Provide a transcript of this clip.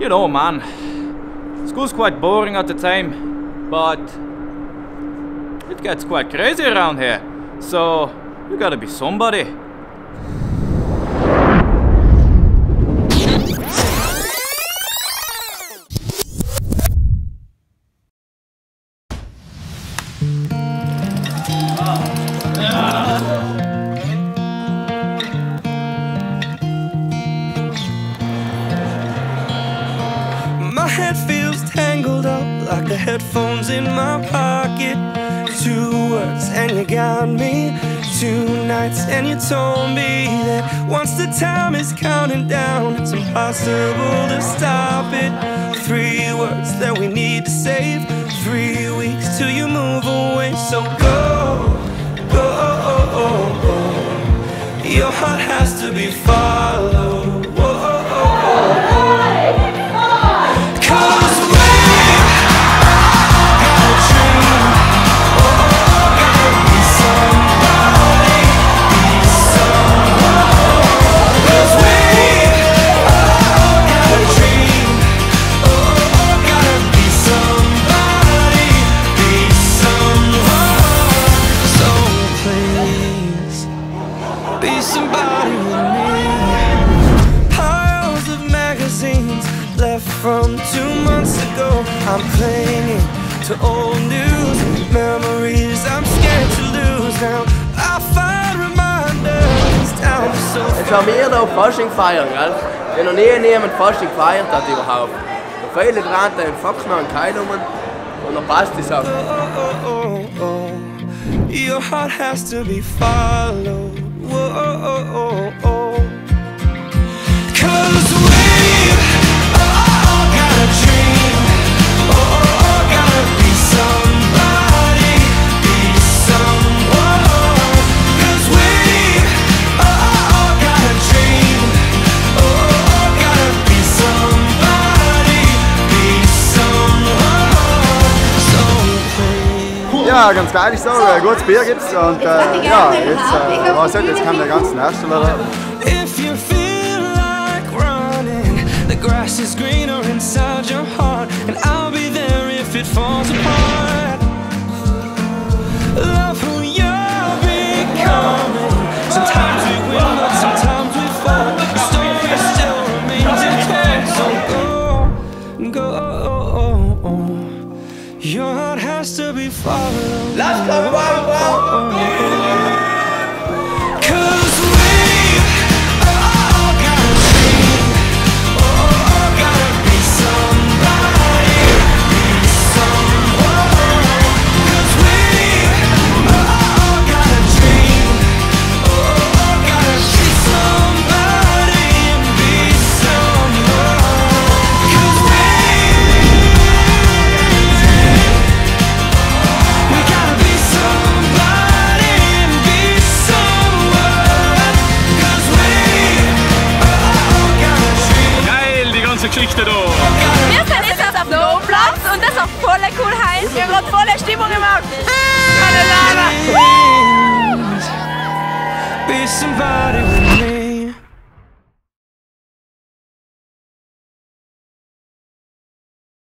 know, man. School's quite boring at the time, but it gets quite crazy around here. So you gotta be somebody. My head feels tangled up like the headphones in my pocket. 2 words and you got me. 2 nights and you told me that once the time is counting down, it's impossible to stop it. 3 words that we need to save. 3 weeks till you move away. So go, go. Your heart has to be followed. Be somebody with me. Piles of magazines left from 2 months ago. I'm clinging to old news, memories I'm scared to lose. Now I find reminders down so far. Jetzt haben wir hier Fasching feiern, gell? Wenn noch nie jemand Fasching gefeiert hat überhaupt. Und viele dran den Fox noch in Keilungen und dann passt die Sache. Your heart has to be followed. Whoa, 'cause we've got a dream. Gotta be somebody, be someone. 'Cause we've got a dream. Gotta be somebody, be someone. So please. Ja, ganz geil ist so, gutes Bier gibt's und ja, jetzt was soll jetzt kann der ganzen Hersteller. If you feel like running, the grass is greener inside your heart, and I'll be there if it falls apart. Love who you're becoming. Sometimes we win, but sometimes we fall. The story still remains in so go. Your heart has to be followed. Let's go, wow. Geschichte da. Wir sind jetzt auf dem Domplatz und das ist auch voll cool heiß. Wir haben gerade volle Stimmung gemacht. Be somebody.